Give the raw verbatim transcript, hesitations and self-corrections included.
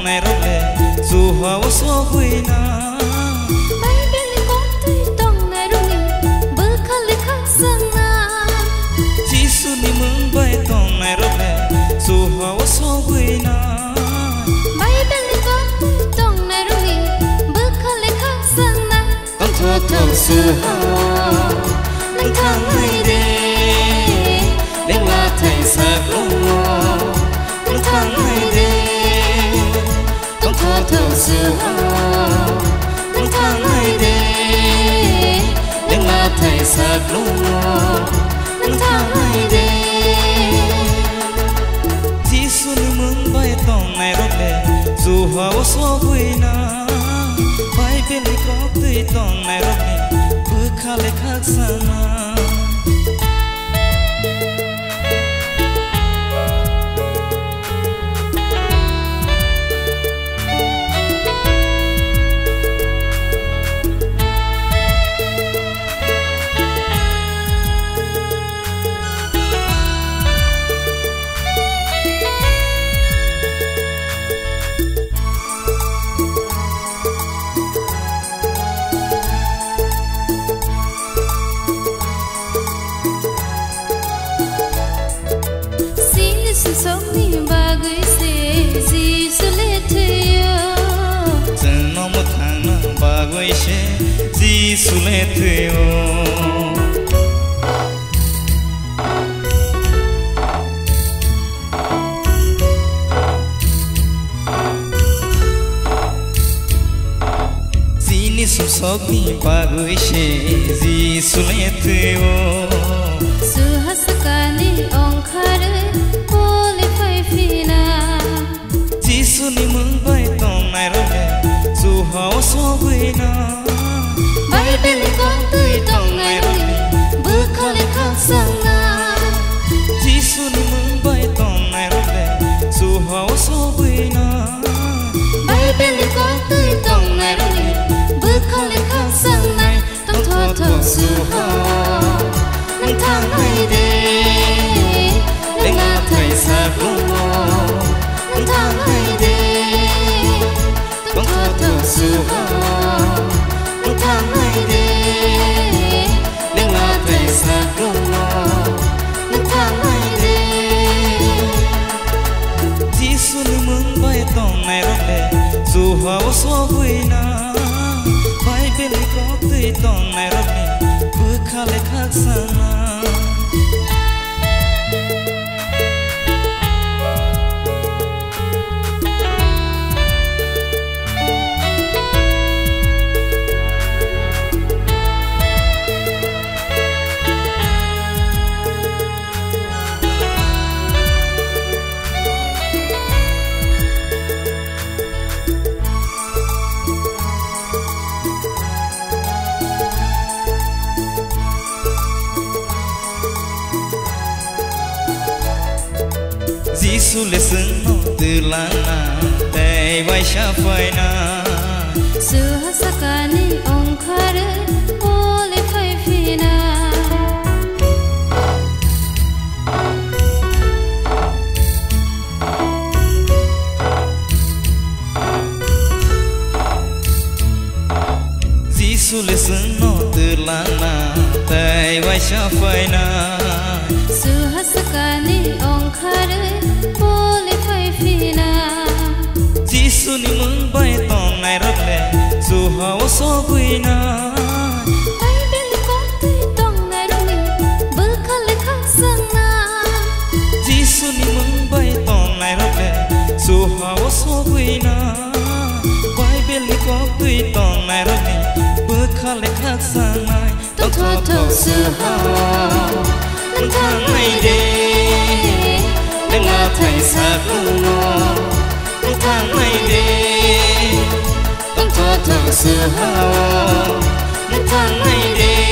tòng này rốt lệ dù hoa vô số vui na bay bên lì có tươi tòng này rốt lệ bơ khá lì khá sang na chỉ su ni mừng bay tòng này rốt lệ dù hoa vô số vui na bay bên lì có tươi tòng này rốt lệ bơ khá lì khá sang na con thua thầu sư hao nâng thang hay đê đến là thầy sạc lông nâng thang hay đê con thua thầu sư hao nâng thang hay đê đến là thầy sạc lông nâng thang hay đê chỉ xuân mừng bay tòng này rốt lệ dù hoa vô số vui na bay bên đi có tươi tòng này rốt lệ bữa khá lệ khác xa na sống ni ba gửi xe gì sẽ lệ thế chân nó một tháng nó ba gửi xe gì sẽ lệ thế gì ni sống sống ni ba gửi xe gì sẽ lệ thế sự hát sắc ni ông khá chỉ ni mừng bay tòng này rốt lệ dù hoa vô số vui na bay bên lì có tươi tòng này rốt lệ bơ khá lì khá sang na chỉ ni mừng bay tòng này rốt lệ dù hoa vô số vui na bay bên lì có tươi tòng này rốt lệ bơ khá lì khá sang na tông thua thầu sư hao nâng thang hay đê đến là thầy sạc lông nâng thang hay đê con thua thầu sư hao nâng thang hay đê đến là thầy sạc lông nâng thang hay đê chỉ xuân mừng bay tòng này rốt lệ dù hoa vô số vui na bay bên đi có tươi tòng này rốt lệ bữa khá lệ khác xa na Giêsu lệ sưng nông từ làng na tay vai xa phai na sự hát sắc ni ông khá rơi ô lệ phai phi na Giêsu lệ sưng nông từ làng na tay vai xa phai na sự hát sắc ni ông khá rơi ô lệ phai phi na Giêsu ni mừng bay tòng này rốt lệ dù hoa vô số vui na bay bên lì có tươi tòng này rốt lệ bơ khá lì khá sang na Giêsu ni mừng bay tòng này rốt lệ dù hoa vô số vui na bay bên lì có tươi tòng này rốt lệ bơ khá lệ khác sang na tông thua thầu sư hao nâng thang hay đê đến là thầy sạc lông nâng thang hay đê con thua thầu sư hao nâng thang hay đê